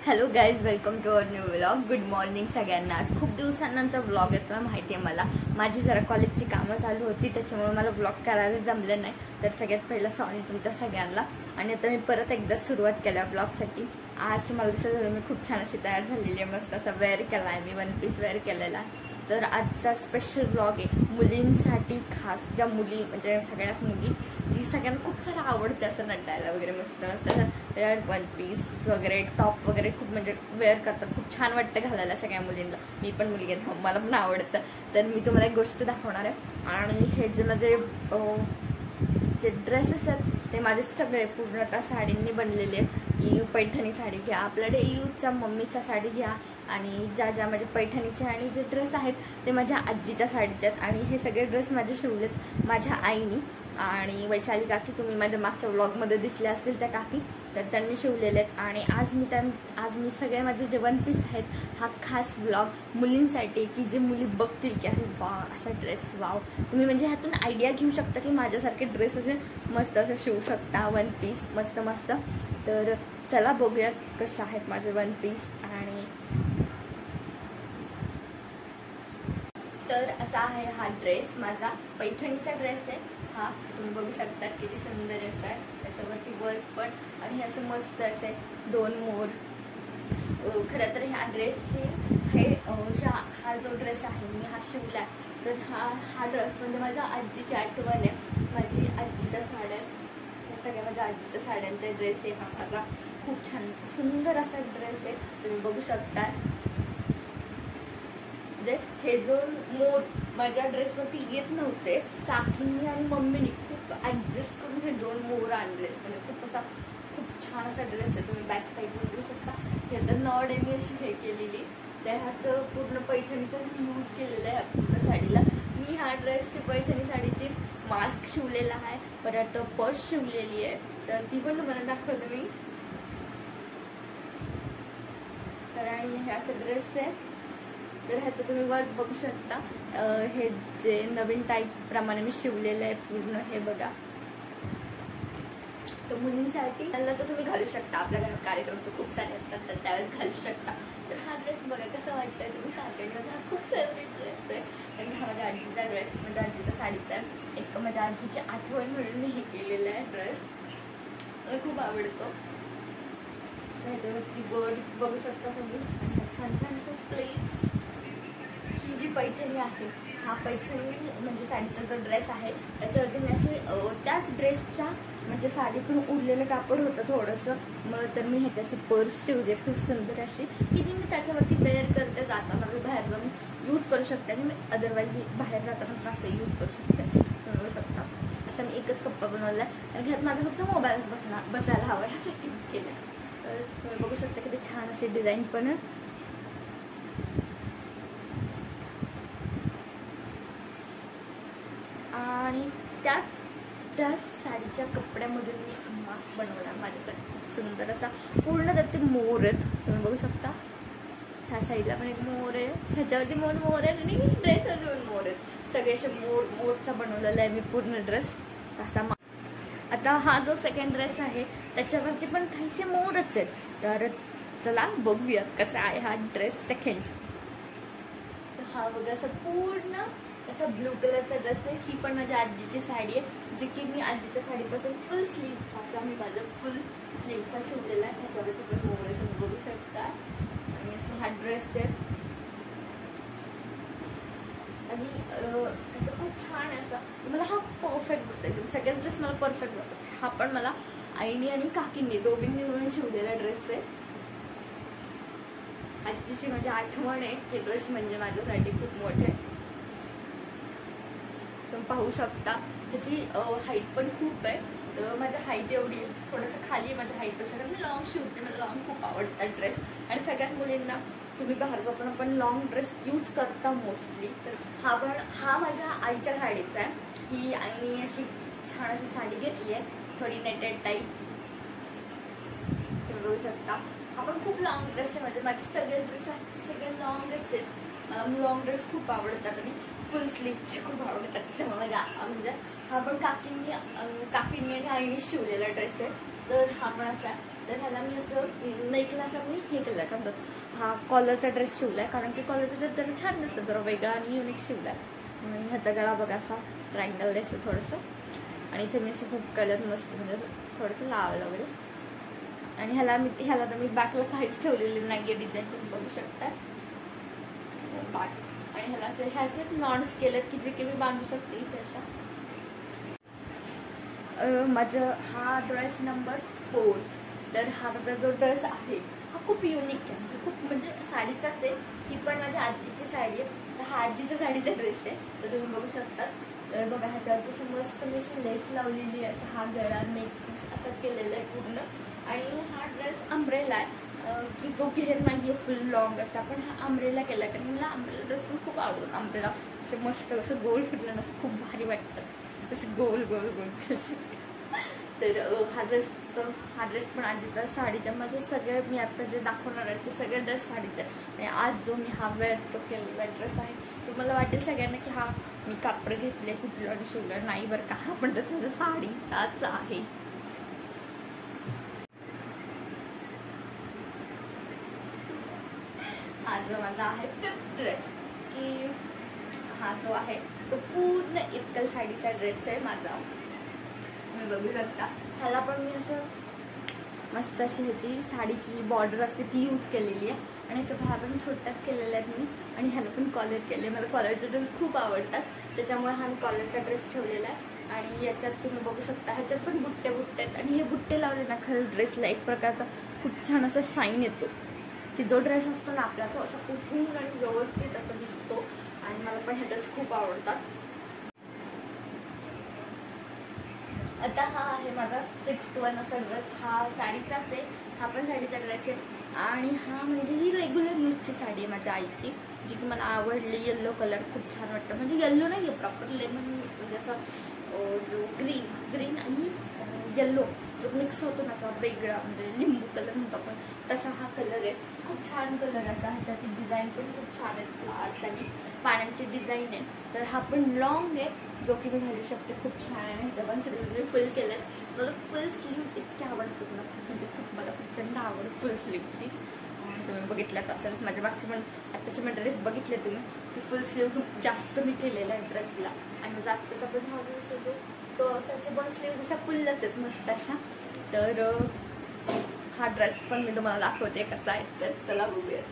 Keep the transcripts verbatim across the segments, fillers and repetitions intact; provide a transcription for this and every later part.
Hello guys, welcome to our new vlog. Good morning सगळ्यांना. आज खूप दिवसानंतर व्लॉग येतो आहे. माहिती आहे मला, माझी जरा कॉलेजची कामं चालू होती त्याच्यामुळे मला व्लॉग करायला जमलं नाही. तर सगळ्यात पहिलं सॉरी तुमच्या सगळ्यांना. आणि आता मी परत एकदा सुरुवात केल्या व्लॉगसाठी. आज तुम्हाला दिसत झालं मी खूप छान अशी तयार झालेली आहे. मस्त असा वेअर केला आहे मी, वन पीस वेअर केलेला आहे. तर आजचा स्पेशल व्लॉग आहे मुलींसाठी खास. ज्या मुली म्हणजे सगळ्याच मुली, ती सगळ्यांना खूप सारं आवडते असं नटायला वगैरे. मस्त मस्त वेअर वन पीस वगैरे, टॉप वगैरे खूप म्हणजे वेअर करतात. खूप छान वाटतं घालायला सगळ्या मुलींना. मी पण मुलगी आहे, मला पण आवडतं. तर मी तुम्हाला एक गोष्ट दाखवणार आहे. आणि हे जे माझे जे ड्रेसेस आहेत ते माझे सगळे पूर्णतः साडींनी बनलेले आहेत. की पैठणी साडी घ्या, आपल्या डेली यूजच्या मम्मीच्या साडी घ्या, आणि ज्या ज्या माझ्या पैठणीचे आणि जे ड्रेस आहेत ते माझ्या आजीच्या साडीचे आहेत. आणि हे सगळे ड्रेस माझे शिवलेत माझ्या आईनी. आणि वैशाली काकी, तुम्ही माझ्या मागच्या व्लॉगमध्ये दिसले असतील त्या काकी, तर त्यांनी शिवलेले आहेत. आणि आज मी त्यां आज मी सगळे माझे जे वन पीस आहेत, हा खास व्लॉग मुलींसाठी, की जे मुली बघतील की अरे वा असा ड्रेस, वाव. तुम्ही म्हणजे ह्यातून आयडिया घेऊ शकता की माझ्यासारखे ड्रेस असे मस्त असं शिवू शकता, वन पीस मस्त मस्त. तर चला बघूयात कसं आहेत माझे वन पीस. आणि तर असा आहे हा ड्रेस, माझा पैठणीचा ड्रेस आहे हा. तुम्ही बघू शकता किती सुंदर असं आहे, त्याच्यावरती वर्क पण. आणि असं मस्त असे दोन मोर. खरं तर ह्या ड्रेसची हे ह्या हा जो ड्रेस आहे मी हा शिवला, तर हा हा ड्रेस म्हणजे माझ्या आजीची आठवण आहे. माझी आजीच्या साड्या, ह्या सगळ्या माझ्या आजीच्या साड्यांचा ड्रेस आहे हा माझा. खूप छान सुंदर असा ड्रेस आहे, तुम्ही बघू शकता. म्हणजे हे जो मोर माझ्या ड्रेसवरती येत नव्हते, काकींनी आणि मम्मीने खूप ॲडजस्ट करून हे दोन मोर आणले. म्हणजे खूप असा खूप छान असा ड्रेस आहे. तुम्ही बॅक साईडवर बघू शकता. हे तर नॉड मी अशी हे केलेली, त्या ह्याचं पूर्ण पैठणीचाच मी यूज केलेलं आहे पूर्ण साडीला. मी ह्या ड्रेसची पैठणी साडीची मास्क शिवलेला आहे, परत पर्स शिवलेली आहे. तर ती पण तुम्हाला दाखवते मी. तर आणि हे असं ड्रेस आहे. तर ह्याचं तुम्ही वर्क बघू शकता. हे जे नवीन टाईप प्रमाणे मी शिवलेलं आहे पूर्ण, हे बघा. तर मुलींसाठी त्याला तर तुम्ही घालू शकता, आपल्या घरात कार्यक्रम तर खूप सारे असतात तर त्यावेळेस घालू शकता. तर हा ड्रेस बघा कसा वाटतंय तुम्ही सांगेल. माझा हा खूप फेवरेट ड्रेस आहे. कारण हा माझ्या आजीचा ड्रेस, माझ्या आजीच्या साडीचा आहे. एक माझ्या आजीची आठवण म्हणून मी हे केलेलं आहे ड्रेस. मला खूप आवडतो. ह्याच्यावरती वर्क बघू शकता तुम्ही, छान छान खूप प्लेट्स. ही जी पैठणी आहे, हा पैठणी म्हणजे साडीचा जो ड्रेस आहे त्याच्यावरती मी अशी त्याच ड्रेसच्या म्हणजे साडीतून उरलेलं कापड होतं थोडंसं, मग तर मी ह्याच्याशी पर्स शिवले खूप सुंदर अशी, की जी मी त्याच्यावरती वेअर करते जाताना. मी बाहेर जाऊन यूज करू शकते आणि मी अदरवाईज बाहेर जाताना पण असं यूज करू शकते. बनवू शकता. असं मी एकच कप्पा बनवला आहे आणि ह्यात माझा फक्त मोबाईलच बसणार बसायला हवा ह्यासाठी केलं. तर तुम्ही बघू शकता किती छान अशी डिझाईन पण आहे. आणि त्याच त्याच साडीच्या कपड्यामधून मी मास्क बनवला माझ्यासाठी खूप सुंदर असा. पूर्ण त्यात ते मोर आहेत, तुम्ही बघू शकता. ह्या साईडला पण एक मोर आहे, ह्याच्यावरती मोर मोर आहेत आणि ड्रेसवरती पण मोर आहेत. सगळे असे मोर मोरचा बनवलेला आहे मी पूर्ण ड्रेस असा. आता हा जो सेकंड ड्रेस आहे त्याच्यावरती पण काहीसे मोरच आहेत. तर चला बघूयात कसा आहे हा ड्रेस सेकंड. तर हा बघा असं पूर्ण असा ब्लू कलरचा ड्रेस आहे. ही पण माझ्या आजीची साडी आहे, जी की मी आजीच्या साडीपासून फुल स्लीव असा मी माझा फुल स्लीवचा शिवलेला आहे. ह्याच्यावरती पण मोर आहे, तुम्ही बघू शकता. आणि असं हा ड्रेस आहे. आणि त्याचं खूप छान आहे असं. मला हा परफेक्ट बसतोय. तुम्ही सगळ्याच ड्रेस मला परफेक्ट बसतात. हा पण मला आईनी आणि काकींनी दोघींनी मिळून शिवलेला ड्रेस आहे. आजीची माझी आठवण आहे. हे ड्रेस म्हणजे माझ्यासाठी खूप मोठे आहे. तुम्ही पाहू शकता. ह्याची हाईट पण खूप आहे. तर माझ्या हाईट एवढी आहे, थोडंसं खाली आहे माझ्या हाईटपेक्षा. कारण मी लॉंग शिवते, मला लॉंग खूप आवडतात ड्रेस. आणि सगळ्याच मुलींना तुम्ही बाहेर जाताना पण लॉंग ड्रेस यूज करता मोस्टली. तर हा पण हा माझ्या आईच्या साडीचा आहे. ही आईने अशी छान अशी साडी घेतली आहे, थोडी नेटेड टाईप. तुम्ही बघू शकता. हा पण खूप लॉंग ड्रेस आहे. म्हणजे माझे सगळे ड्रेस आहेत ते सगळे लॉंगच आहेत. मला लॉंग ड्रेस खूप आवडतात आणि फुल स्लीवचे खूप आवडतात. त्याच्यामुळे माझ्या म्हणजे हा पण काकींनी काकींनी आणि आईने शिवलेला ड्रेस आहे. तर हा पण असा तर ह्याला मी असं नेकला असं मी हे केलं का म्हणतात हा कॉलरचा ड्रेस शिवला आहे, कारण की कॉलरचा ड्रेस जरा छान दिसतं, जरा वेगळा आणि युनिक शिवला आहे. आणि ह्याचा गळा बघा असा ट्रायंगल असं थोडंसं, आणि इथे मी असं खूप कलर मस्त म्हणजे थोडंसं लावलं वगैरे. आणि ह्याला मी ह्याला तर मी बॅकला काहीच ठेवलेलं नाही आहे, डिझाईन तुम्ही बघू शकता बॅक. आणि ह्याला असे ह्याचेच नॉट्स केलेत की जे की मी बांधू शकते इथे अशा. माझं हा ड्रेस नंबर फोर्थ. तर हा माझा जो ड्रेस आहे हा खूप युनिक आहे, म्हणजे खूप म्हणजे साडीचाच आहे. ही पण माझ्या आजीची साडी आहे, तर हा आजीच्या साडीचा ड्रेस आहे, तर तुम्ही बघू शकता. तर बघा ह्याच्यावरती मस्त मी अशी लेस लावलेली आहे, असं हा गळा नेक पीस असं केलेलं आहे पूर्ण. आणि हा ड्रेस अम्ब्रेला आहे की जो घेर नाही आहे फुल लॉंग असा, पण हा अम्ब्रेला केला आहे, कारण मला अम्ब्रेला ड्रेस पण खूप आवडतो. अम्ब्रेला असं मस्त असं गोल फिरलं असं खूप भारी वाटतं, तसं गोल गोल गोल. तर हा ड्रेस हा ड्रेस पण आजीचा साडीच्या, माझं सगळं मी आता जे दाखवणार आहे ते सगळे ड्रेस साडीचे. आणि आज जो मी हा वेअर तो केलेला ड्रेस आहे, तुम्हाला वाटेल सगळ्यांना की हा मी कापड घेतले कुठलं आणि शिवलं, नाही बरं का, हा पण ड्रेस माझा साडीचाच आहे. हा जो माझा आहे फिफ्थ ड्रेस, की हा जो आहे तो पूर्ण इतकल साडीचा ड्रेस आहे माझा, तुम्ही बघू शकता. ह्याला पण मी असं मस्त अशी ह्याची साडीची जी बॉर्डर असते ती यूज केलेली आहे, आणि ह्याच्या बाहेर पण छोट्याच केलेल्या आहेत मी. आणि ह्याला पण कॉलर केले, मला कॉलरचे ड्रेस खूप आवडतात, त्याच्यामुळे हा मी कॉलरचा ड्रेस ठेवलेला आहे. आणि याच्यात तुम्ही बघू शकता ह्याच्यात पण बुट्टे बुट्टे आहेत, आणि हे बुट्टे लावले ना खरंच ड्रेसला एक प्रकारचा खूप छान असा शाईन येतो, की जो ड्रेस असतो ना आपला तो असा उठून आणि व्यवस्थित असं दिसतो. आणि मला पण हे ड्रेस खूप आवडतात. आता हा आहे माझा सिक्स्थ वन असा ड्रेस, हा साडीचाच आहे, हा पण साडीचा ड्रेस आहे. आणि हा म्हणजे ही रेग्युलर यूजची साडी आहे माझ्या आईची, जी की मला आवडली. येल्लो कलर खूप छान वाटतं, म्हणजे येल्लो नाही आहे प्रॉपर, लेमन म्हणजे असं जो ग्रीन ग्रीन आणि येल्लो जो मिक्स होतो ना असा वेगळा, म्हणजे लिंबू कलर म्हणतो आपण, तसा हा कलर आहे. खूप छान कलर असा, ह्याच्याची डिझाईन पण खूप छान आहे, फ्लावर्स आणि पाण्याची डिझाईन आहे. तर हा पण लॉंग आहे जो की मी घालू शकते, खूप छान आहे. ह्याच्या पण स्लीव्ह फुल केलं, मला फुल स्लीव्ह इतके आवडतात ना, म्हणजे खूप मला प्रचंड आवड फुल स्लीव्हची. तुम्ही बघितल्याच असेल माझ्या मागचे पण आत्ताचे पण ड्रेस बघितले तुम्ही, की फुल स्लीव्ह जास्त मी केलेला आहे ड्रेसला. आणि माझा आत्ताचा पण हा ड्रेस होतो तो त्याचे पण स्लीव्ह अशा फुलच आहेत मस्त अशा. तर हा ड्रेस पण मी तुम्हाला दाखवते कसा आहे, तर चला बघूया.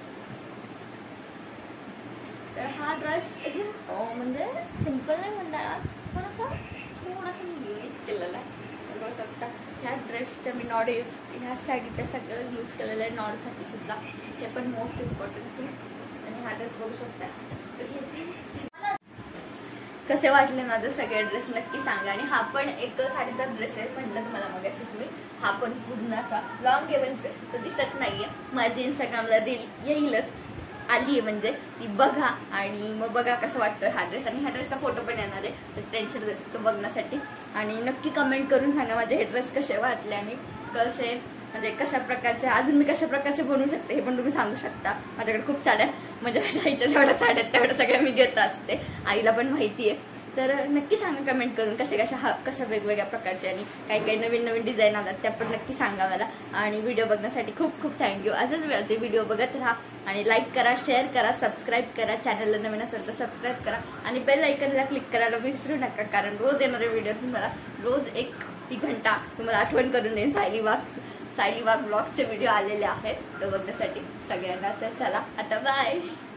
तर हा ड्रेस एकदम म्हणजे सिम्पल नाही म्हणता, पण असं थोडंसं युनिक केलेलं आहे. बघू शकता ह्या ड्रेसच्या मी नॉड यूज, ह्या साडीच्या सगळं यूज केलेलं आहे नॉडसाठी सुद्धा, हे पण मोस्ट इम्पॉर्टंट थिंग. आणि हा ड्रेस बघू शकता. तर ह्याची कसे वाटले माझे सगळे ड्रेस नक्की सांगा. आणि हा पण एक साडीचा ड्रेस आहे म्हटलं तुम्हाला मगाशीच मी, हा पण पूर्ण असा लॉंग केबल तो दिसत नाहीये, माझी इंस्टाग्रामला रील येईलच आली आहे म्हणजे ती बघा, आणि मग बघा कसं वाटतं हा ड्रेस. आणि ह्या ड्रेसचा फोटो पण येणार आहे, तर टेन्शन ड्रेस तो बघण्यासाठी. आणि नक्की कमेंट करून सांगा माझे हे ड्रेस कसे वाटले आणि कसे म्हणजे कशा प्रकारचे, अजून मी कशा प्रकारचे बनवू शकते हे पण तुम्ही सांगू शकता. माझ्याकडे खूप साड्या म्हणजे माझ्या आईच्या जेवढ्या साड्या आहेत तेवढ्या सगळ्या मी घेत असते, आईला पण माहिती आहे. तर नक्की सांगा कमेंट करून कशा कशा हा कशा वेगवेगळ्या प्रकारचे आणि काही काही नवीन नवीन डिझाईन आलात त्या पण नक्की सांगा मला. आणि व्हिडिओ बघण्यासाठी खूप खूप थँक्यू. असंच वेळचे व्हिडिओ बघत राहा आणि लाईक करा, शेअर करा, सबस्क्राईब करा. चॅनलला नवीन असेल तर सबस्क्राईब करा आणि बेल आयकनला क्लिक करायला विसरू नका, कारण रोज येणारे व्हिडिओ तुम्हाला रोज एक ती घंटा तुम्हाला आठवण करून देईन. सायली वाघ सायली वाघ ब्लॉगचे व्हिडिओ आलेले आहेत तर बघण्यासाठी सगळ्यांना. तर चला आता बाय.